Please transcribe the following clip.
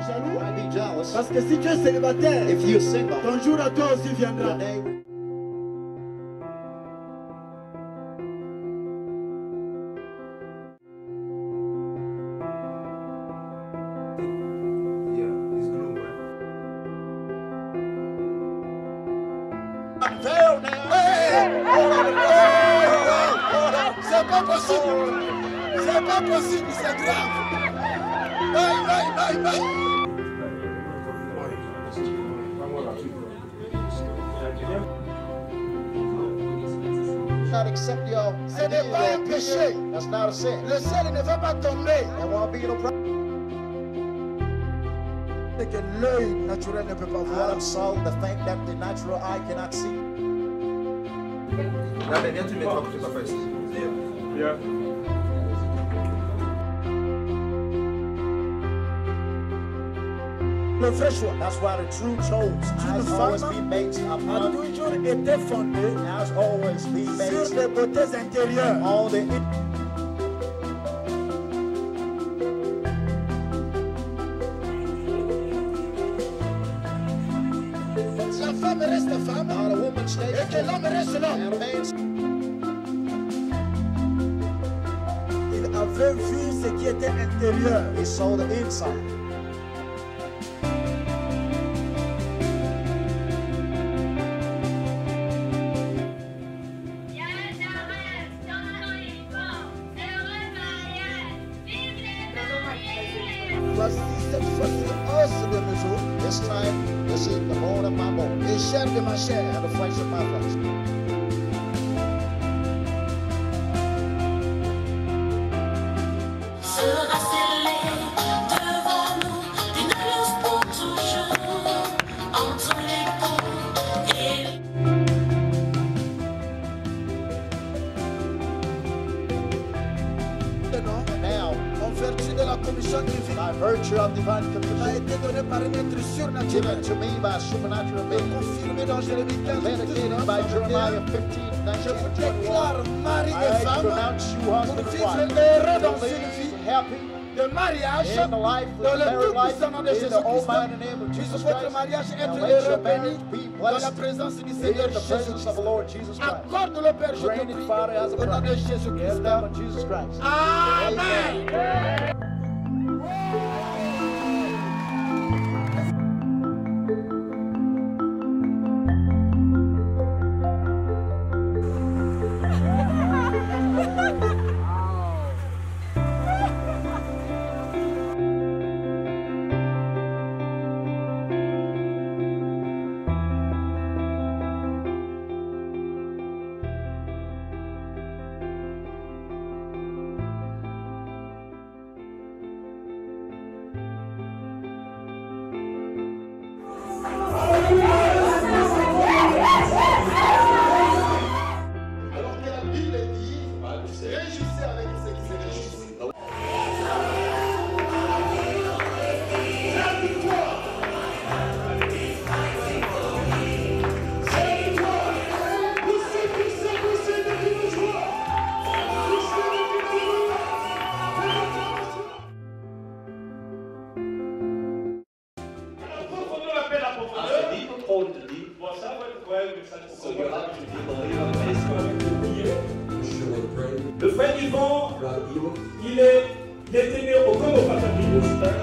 jaloux. I'd be jealous. Parce que si tu es célibataire, If you're single, ton jour à toi aussi viendra. your day unveil now. C'est pas possible. C'est pas possible, c'est grave. Bye, bye, bye, bye. Not accept your Ce n'est pas un péché. That's not a sin. Le ciel ne va pas tomber. There won't be no problem. C'est que l'œil naturel ne peut pas voir. I'm sold to think that the natural eye cannot see. Là, mais viens, tu mets toi que tu vas faire ici. Yeah. Le vrai choix That's why the true chose has always been based a upon, toujours été fondé has always been sur based les beautés intérieures. on the La femme reste femme how the woman stays et que l'homme reste l'homme. and a man's. Il avait vu ce qui était intérieur. He saw the inside. Voici cette fois-ci os de mes os This time, this is the bone of my bone et chair de ma chair. and the flesh of my flesh. Sera scellé devant nous une alliance pour toujours entre l'époux et Maintenant, Now, en vertu de la commission divine, by virtue of divine a commission été donné par un être surnaturel, given to me by supernatural being, confirmé dans Jérémie 15, vindicated by Jeremiah 15, 19, Je vous and 21. déclare mari et I femme pronounce you pour husband and vivre wife. heureux dans To une live vie happy de mariage in the life, dans the le married tout life, puissant nom de in the Jésus-Christ. almighty name of Puisse Jesus votre Christ. mariage être And let heureux, your béni marriage be dans la blessed présence du in Seigneur the presence of the Jésus-Christ. Lord Jesus Christ. Accorde-le, Père, je te Grant it, prie, Father, as a au nom de promise. In Jésus-Christ. the name of Jesus Christ. Amen. Alors que la Bible dit, réjouissez avec ceux qui se réjouissent. Le frère Yvon, il était né au Congo Brazzaville.